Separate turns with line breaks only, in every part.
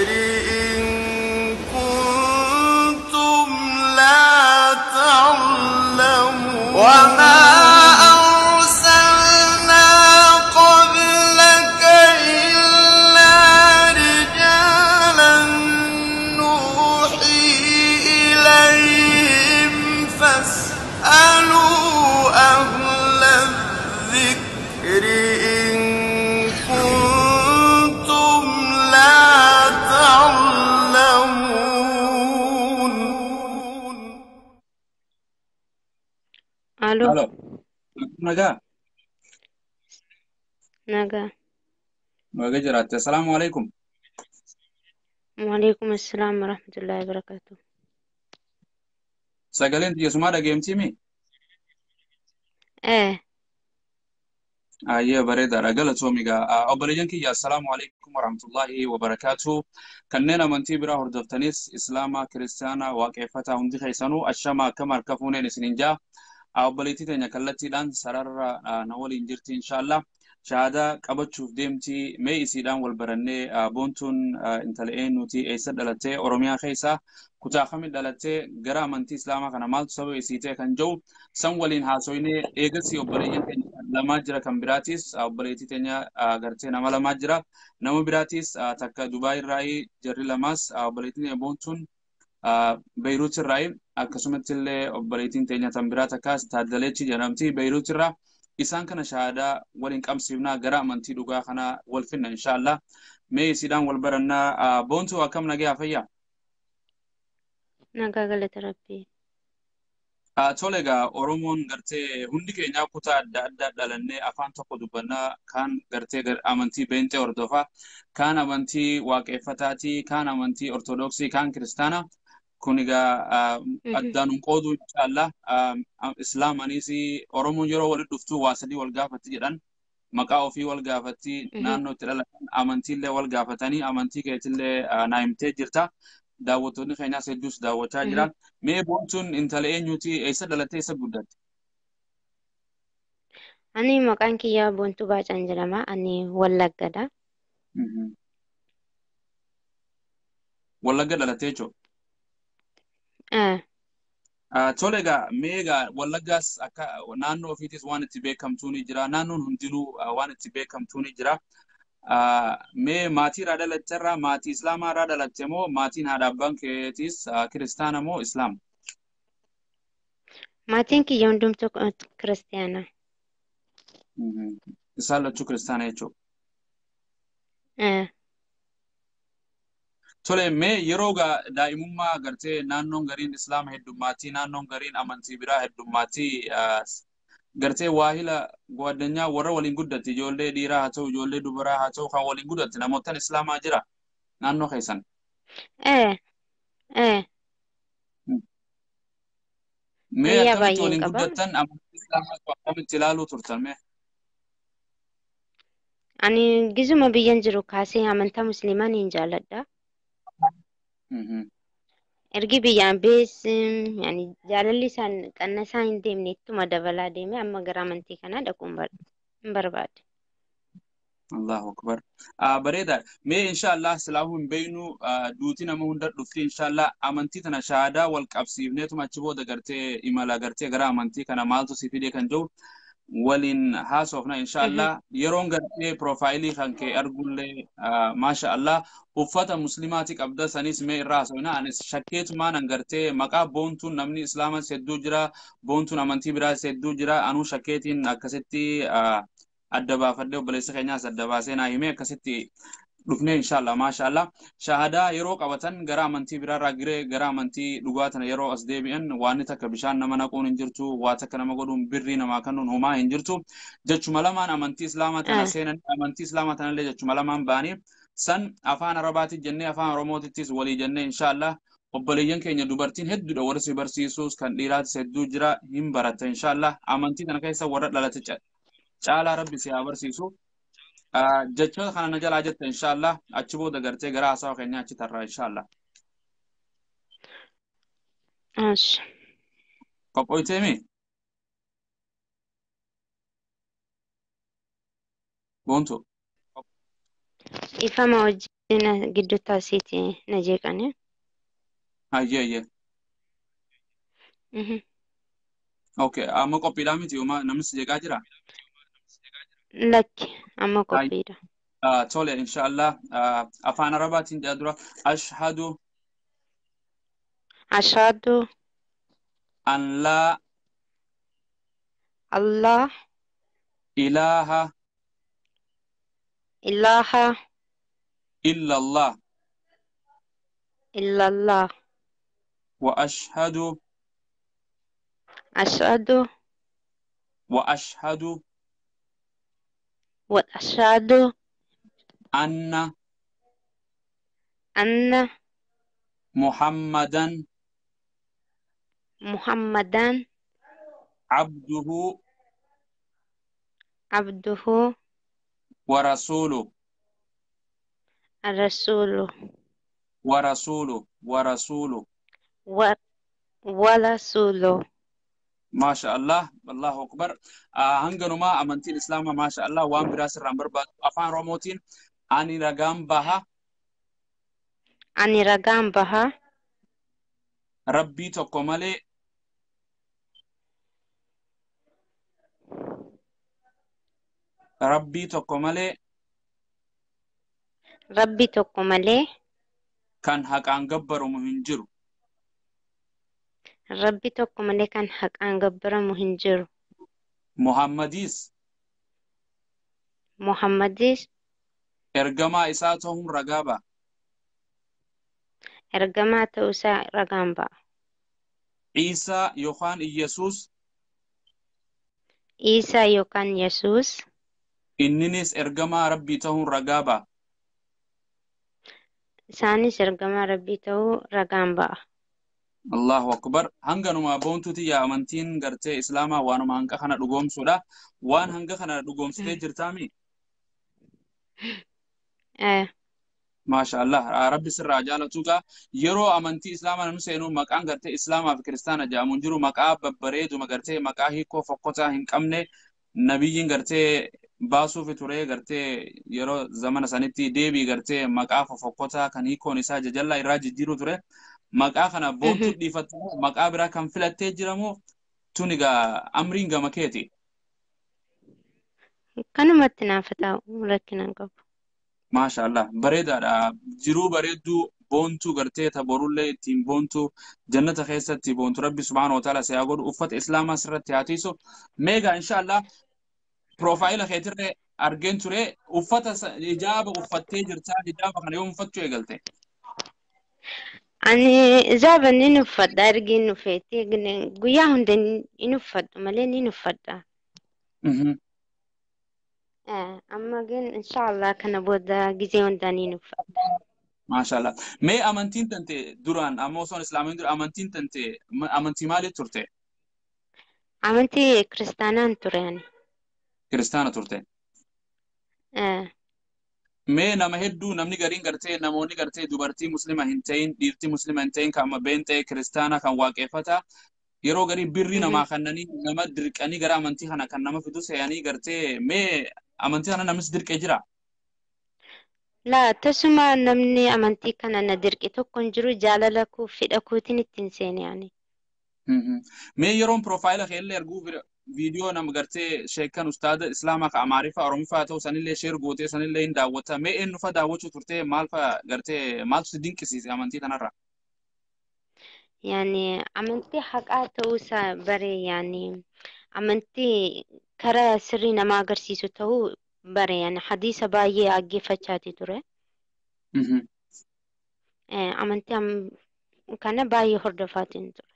إن كنتم لا تعلمون وما أرسلنا قبلك إلا رجالا نوحي إليهم فاسألوا أهل الذكر إن كنتم لا تعلمون
الو.
الو نجا
نجا.
نجا جرات. السلام عليكم.
وعليكم السلام ورحمة الله وبركاته.
سجلين يسمع ده جيم تيمي.
ايه.
يا بريدة رجال توميجا. أبريجن كي السلام عليكم ورحمة الله وبركاته. كننا من تبرا هردفتنيس إسلاما كريستيانا وكيفتا هندي خيسانو الشما كمال كفونين سنينجا. أبليتي تنيا كلتي دان سرر نقول إنجرتي إن شاء الله. شهادة قبض ديمتي مي إسيدان والبرنة بونتون إنتلئين نوتي إيسد دلتي أوروميا خيسا كتا خمد دلتي جرا منتي إسلاما كان مال سوي إسيتي كان جو سنولين هاسويني إيجسي أبليجن لما جرا كان براتيس أبليتي تنيا غرتي نما لما جرا نما براتيس تكا دبي راي جري لماس أبليتي بونتون بيروت الرأي أكسمت اللي أبريتين تانية تنبرات كاس تادلتي جنامتي بيروت الرا إسان كان شهادة ولين كم سيبنا جرا منتي دوغا خنا والفن إن شاء الله مي سيدان والبرنا بونتو أكم نجي فيا
نجا قالت ربي.
tolega oromoon gartee hundi keenya kutaa adda addaa dhalannee afaan tokko dubbanna kaan gartee amantii beentee hordofa kaan amantii waaqeffataati kaan amantii ortodoksii kaan kiristaana kun egaa addaan qoodu inshallah islaamaniis oromoon yeroo walitti dhuftu waa sadii wal gaafatti jedhan maqaa ofii wal gaafatti naannoo itti dhalatan amantiillee wal gaafatanii amantii keetillee naa himtee jirta daawwattoonni keenyaas hedduus daawwachaa jiran mee boontuun intala eenyuti eessa dhalattee eessa guddatte?
Ani maqaan kiyyaa Boontuu Baacaan jedhama. Ani Wallaggadha.
Wallagga dhalattee jechuudha. Tole egaa mee egaa Wallaggaas akka naannoo ofiitis waan itti beekamtuu ni jira. Naannoon hundinuu waan itti beekamtuu ni jira. Mee maatii irraa dhalatteerraa maatii islaamaa irraa dhalatte moo maatiin haadha abbaan keetiis kiristaana moo islaama?
Maatiin kiyya hundumtuu kiristaana.
Isaan lachuu kiristaana jechuudha. Tole mee yeroo daa'imummaa agartee naannoon gariin islaama heddummaatii naannoon gariin amantii biraa heddummaatii gartee waahila gwaaddanyaa warra waliin guddatti ijoollee dhiiraa haa ta'u ijoollee dubaraa haa ta'u kan waliin guddatti namootaan islaamaa jira naannoo keessan. Mee akkamitti waliin guddattan amantii islaamaa akkamitti ilaaluu turtan mee?
Ani gizuma biyyan jiru kaasee amantaa musliimaa niin jaalladha. Ergi biyyaan beesin yani jaalalli isaan qannasaa hin deemne ittuma dabalaa deeme amma gara amantii kanaa dhaquun hin barbaade.
Allahu akbar. Bareeda. Mee inshallah silaahu hin beeynu duuti nama hunda dhufti inshallah amantii tana shahaadaa wal qabsiifneetuma achi booda gartee imala gartee gara amantii kana maaltu si fidee kan jiru waliin haasofna inshallah yeroon gartee profaayilii kan kee argullee maasha Allah uffata muslimaati qabda sanis mee irraa haasofna anis shakkeetumaan an gartee maqaa boontuun namni islaamas hedduu jira boontuun amantii biraas hedduu jira anuu shakkeetiin akkasitti adda baafadhee obboleessa keenyaas adda baasee naa himee akkasitti dhufnee inshallah maasha Allah shahadaa yeroo qabatan gara amantii biraarraa giree gara amantii dhugaa tana yeroo as deebi'an waan takka bishaan nama naquun hin jirtu waa takka nama godhuun birrii namaa kennuun homaa hin jirtu jechuma lamaan amantii islaamaa tana seenan amantii islaamaa tanallee jechuma lamaan ba'anii san afaan arabaatti jennee afaan oromootittis walii jennee inshallah obboleeyyan keenya dubartiin hedduudha warra si barsiisuus kan dhiiraatis hedduu jira hin baratta inshallah amantii tana keessa warra dhalate caalaa rabbi si haa barsiisu. Jecha kana na jalaa jette inshallah achi booda gartee gara haasawa keenya achi tarraa inshallah. Qophooytee mi? Boontu.
Ifama hojii. ina giddu taasiti na jeeqani.
Ayye. Okay, amma qophiidhaa miti namni si jeeqaa jira?
Lakki amma qophiidha.
Tole inshallah afaan arabaatiin jedha dura ashhadu
Ashhadu
an laa
Allah
ilaaha
ilaha
illallah
illallah
wa ashhadu
ashhadu
wa ashhadu
wa ashhadu
anna
anna
muhammadan
Muhammadan
abduhu
abduhu
wa rasuluhu
rasuluhu
wa rasuluhu wa rasuluhu
wa rasuluhu.
Masha Allah, Allahu Akbar. Hanganuma amantiin Islaamaa Masha Allah waan biraa sirraan barbaadu afaan Oromootiin ani ragaan baha
Ani ragaan baha
rabbii tokko malee rabbii tokko malee
Rabbi tokko malee
kan haqaan gabbaramu hin jiru.
Rabbi tokko malee kan haqaan gabbaramu hin jiru.
Muhammadis
Muhammadis
ergamaa isaa ta'uun ragaa ba'a.
ergamaa ta'uusaa ragaan ba'a.
Iisaa yookaan Iyyasuus
Isaa yookaan Yesuus
inninis ergamaa rabbii ta'uun ragaa ba'a.
isaanis ergamaa Rabbii ta'uu ragaan ba'a.
Allahu Akbar. Hanganuma boontuuti yaa amantiin gartee Islaamaa waanuma hanga kana dhugoomsuudha. Waan hanga kana dhugoomsitee jirtaami? Masha Allah. Rabbi sirraa jaalatuugaa yeroo amantii Islaamaa namni seenuu maqaan gartee Islaamaa fi Kiristaana jedhamuun jiru maqaa babbareeduma gartee maqaa hiikoo fokkotaa hin qabne nabiyyiin gartee baasuuf ture gartee yeroo zamana sanitti deebii gartee maqaa fokkotaa kan hiikoon isaa jajallaa irraa jijjiiru ture. Maqaa kana boontuu dhiifatte maqaa biraa kan filattee jiramoo tunigaa amriin gama keeti?
Kanumatti naafataa rakkina qabu.
Masha Allah. Bareedaadha. Jiruu bareedduu boontuu gartee taborullee ittiin boontuu jannata keessatti boontuu Rabbi subhaanahu wa ta'ala si haa godhu uffata Islaamaa sirratti haa tiisu. Meegaa inshallah profaayila keetirree argeen ture uffata hijaaba uffattee jirtaa hijaaba kana yoom uffachuu eegalte?
Ani hijaaba ni uffadha ergi inni ufeetti guyyaa hunda ni uffadhu malee ni uffadha. Amma gin inshallah kana booda gizee hundaa ni uffadha.
Masha Allah. Mee amantiin tante duraan amma osoo Islaamiin dura amantiin tante amantii maalii turte?
Amantii kiristaanaan ture ani.
Kiristaana turte. Mee nama hedduu namni gariin gartee namoonni gartee dubartii muslima hin ta'in dhiirtii muslima hin ta'in kan been ta'e kiristaana kan waaqeffata yeroo garii birrii namaa kannanii nama dirqanii gara amantii kana kan nama fidu seeyanii gartee mee amantii kana namnis dirqee jira?
Laa tasuma namni amantii kana na dirqe tokko hin jiru jaalala koo fedha kootiin ittiin seene ani.
Mee yeroon profaayila keellee arguu viidiyoo nama gartee sheekan ustaada Islaamaa ka Amaariffaa Oromiffaa ta'u sanillee sheer gootee sanillee hin daawwata. Mee eenyu fa daawwachuu turtee maal fa gartee maaltu si dinqisiise amantii kanarra?
Yani amantii haqaa ta'uusaa bare yani amantii karaa sirrii nama agarsiisu ta'uu bare yani hadiisa baay'ee dhaggeeffachaati ture. Amantii kana baay'ee hordofaatiin ture.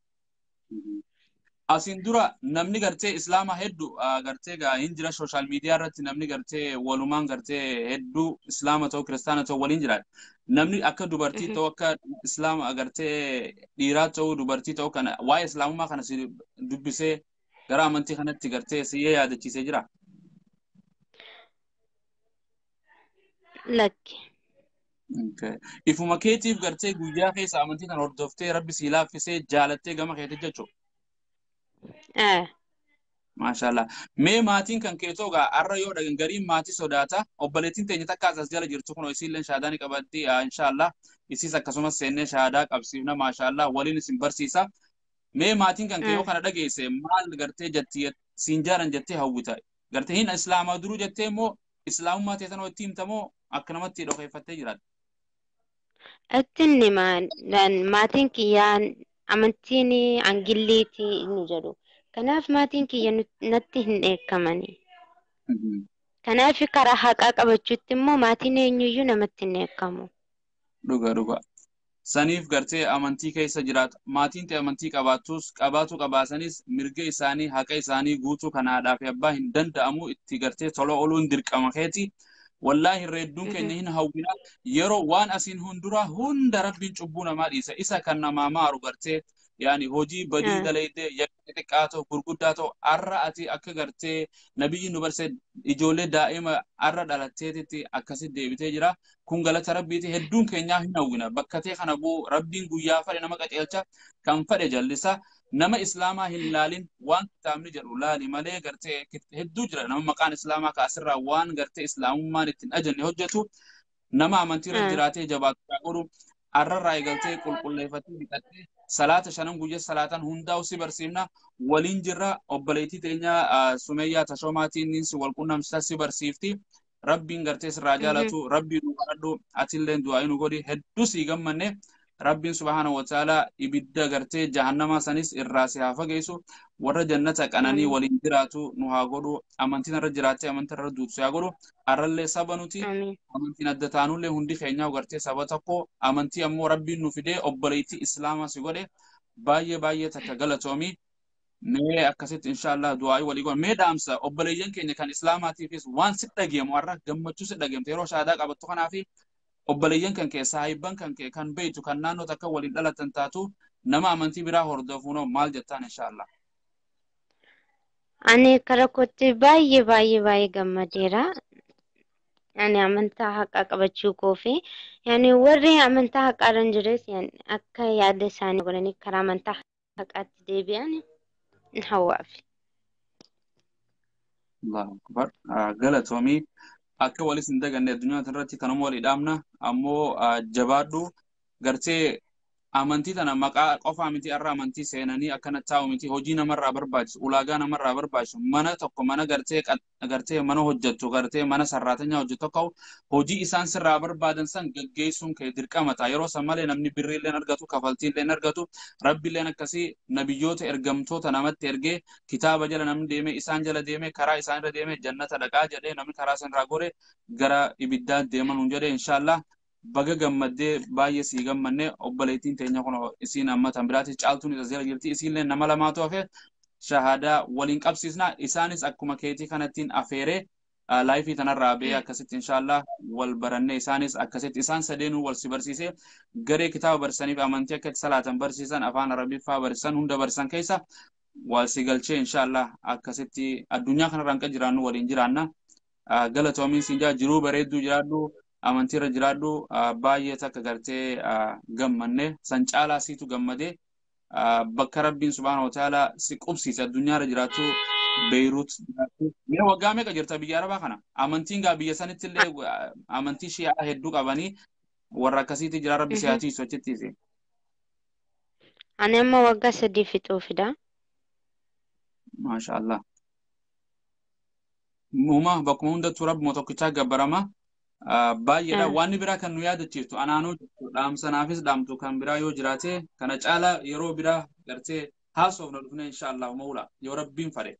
Asin dura namni gartee Islaamaa hedduu gartee hin jira sooshaal miidiyaa irratti namni gartee walumaan gartee hedduu Islaama ta'u kiristaana ta'u waliin jira. Namni akka dubartii ta'u akka Islaama gartee dhiiraa ta'u dubartii ta'u kana waa'ee Islaamummaa kana si dubbisee gara amantii kanatti gartee si yaadachiisee jira.
Lakki.
Ifuma keetiif gartee guyyaa keessa amantii kana hordoftee Rabbi si laaffisee jaalattee gama keetti jechuudha. Mashallah. Mee maatiin kan keetoo gaa arra yoo dhagan gariin maatii sodaata. Obboleettiin teenya takka asas jala jirtu kun isiillee shahaadaani qabatti inshallah. Isiis akkasumas seennee shahaadaa qabsiifna mashallah waliin isin barsiisa. Mee maatiin kan kee yoo kana dhageesse maal gartee jetti siin jaaran jettee hawwita. Gartee hin islaamaa duruu jettee immoo islaamummaa teessanoo itti himtamoo akka namatti dhokeeffattee jiraata.
Attinni maatiin kiyyaan amantiin angilliiti inni jedhu. Kanaaf maatiin kiyya natti hin eekamani. Kanaaf karaa haqaa qabachuutti immoo maatiin eenyuyyuu namatti hin eekamu.
Dhuga. Saniif gartee amantii keessa jiraata. Maatiin ta'e amantii qabaatu qabaasanis mirga isaanii haqa isaanii guutuu kan haadhaa fi abbaa hin danda'amu itti gartee tola ooluun dirqama keeti. Wallahi reedduun keenya hin hawwina yeroo waan asiin hunda rabbiin cubbuu namaa dhiisa. Isa kan namaa maaru gartee yaani hojii badii dalaydee yakka xiqqaa ta'u gurguddaa ta'u arra ati akka gartee nabiyyi nu barse ijoollee daa'ima arra dhalatteetitti akkasitti deebitee jira. Kun galata rabbiiti hedduun keenyaa hin hawwina bakka ta'e kana buu rabbiin guyyaa fadhe nama qaceelcha kan fadhe jallisa nama islaamaa hin laalin waan kitaabni jedhu laali malee gartee hedduu jira nama maqaan islaamaa kaasirraa waan gartee islaamummaan ittiin ajanne hojjetu nama amantiirra jiraatee jabaatu godhu arrarraa eegaltee qulqulleeffatee bitatee salaata shanan guyyaa salaatan hundaa'u si barsiifna waliin jirra obboleettii teenya Sumayyaa Tashoomaatiin si wal qunnamsiisa si barsiifti. Rabbiin gartee sirraa jaalatu rabbiin nu kadhadhu atilleen du'aa nu godhi hedduu sii gammanne rabbiin subhaanahu wa ta'ala ibidda gartee jahannama sanis irraa si haa fageessu warra jannata qananii waliin jiraatu nu haa godhu amantiin irra jiraattee amantii irra duutu haa godhu arrallee saba nuti amantiin adda taanullee hundi keenyaa gartee saba tokko amantii ammoo rabbiin nu fidee obboleettii islaamaa si godhe baay'ee takka galatoomi. Mee akkasitti inshallah du'aa walii godhan mee dhaamsa obboleeyyan keenya kan islaamaatiifis waan si dhageemu har'a gammachuu si dhageemte yeroo shahaadaa qabattu kanaafi obboleeyyan kan kee saahibban kan kee kan beeytu kan naannoo takka waliin dhalatan taatu nama amantii biraa hordofuunoo maal jettaan inshallah.
Ani karaa kootti baay'ee gammadeera. Ani amantaa haqaa qabachuu koofi yani warri amantaa haqaarran jires akka yaada isaanii godhanii karaa amantaa haqaatti deebi'an. Hawaafi.
Allahu akbar. Galatoomii akka walis hin daganne addunyaa irratti kanuma walii dhaamna ammoo jabaadhu gartee amantii tana maqaa qofaa miti irraa amantii seenanii akkana taa'u miti hojii namarraa barbaachisu ulaagaa namarraa barbaachisu mana tokko mana gartee mana hojjettu gartee mana sarraatanyaa hojjettu tokko hojii isaan sirraa barbaadan san gaggeessuun kee dirqama ta'a yeroo san malee namni birriilleen argatu kafaltiilleen argatu rabbiilleen akkasii nabiyyoota ergamtoota namatti ergee kitaaba jala namni deemee isaan jala deemee karaa isaan irra deemee jannata dhaqaa jedhee namni karaa san irraa gore gara ibiddaa deeman hun jedhee inshallah baga gammaddee baay'ee sii gammanne obboleettiin teenya kun isiin amma tan biraatti caaltuun isa jala jirti isiillee nama lamaatu hafe shahaadaa waliin qabsiisna isaanis akkuma keetii kanattiin afeeree laayifii tanarraa bee akkasitti inshallah wal barannee isaanis akkasitti isaan sadeenuu wal si barsiisee garee kitaaba barsiisaniif amantii akka salaatan barsiisan afaan arabiffaa barsiisan hunda barsiisan keessa wal si galchee inshallah akkasitti addunyaa kanarraan kan jiraannu waliin jiraanna galatoomiin siin jaa jiruu bareedduu jiraadhu amantiirra jiraadhu baay'ee takka gartee gammanne san caalaa siitu gammadee bakka rabbiin subhaanahu wa ta'ala si qubsiise addunyaarra jiraattu Beirut jiraattu mee waggaa meeqa jirta biyya arabaa kana amantiin gaa biyya sanitti illee amantii shi'aa hedduu qabanii warra akkasiitti jira rabbi si'aatii sochittiise.
Ani amma waggaa 3 fixuufidha.
Maashaallah. Muuma bakkuma hundattuu rabbuma tokkichaa gabbarama. Baay'eedha waan biraa kan nu yaadachiiftu anaanoo dhaamsanaafis dhaamtu kan biraa yoo jiraate kana caalaa yeroo biraa gartee haasofna dhufne inshallah maula yoo rabbiin fare.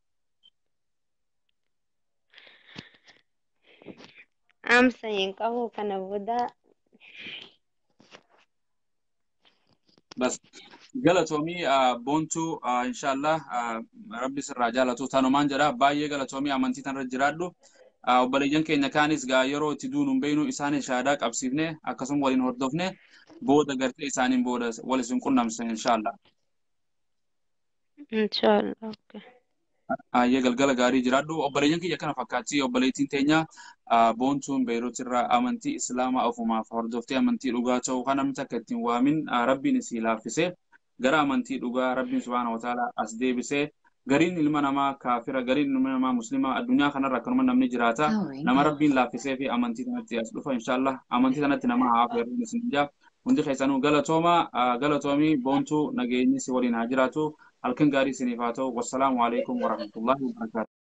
Amsa hin qabu kana booda.
Bas galatoomii boontuu inshallah rabbi sirraa jaalatu tanumaan jedha baay'ee galatoomii amantii tanarra jiraadhu. Obboleeyyan keenya kaanis gaa yeroo itti duunuun beeynu isaanin shahaadaa qabsiifne akkasuma waliin hordofne booda gartee isaaniin booda wal isin qunnamse inshallah.
Inshallah.
Ayyee galgala gaarii jiraadhu obboleeyyan kiyya kana fakkaatti obboleettiin teenya boontuun Beirut irraa amantii islaamaa ofumaaf hordoftee amantii dhugaa ta'uu kan namni takka ittiin waamin rabbiin isii laaffisee gara amantii dhugaa rabbiin subhaanahu wa ta'ala as deebisee gariin ilma namaa kaafira gariin ilma namaa muslima addunyaa kanarra akkanuma namni jiraata nama rabbiin laaffisee fi amantii kanatti as dhufa inshallah amantii kanatti nama haa feerru isin jaa hundi keessanuu galatoomii boontuu nageenyi si waliin haa jiraatu halkan gaarii isiniif haa ta'u wassalaamu alaikum warahmatullahi wabarakatuh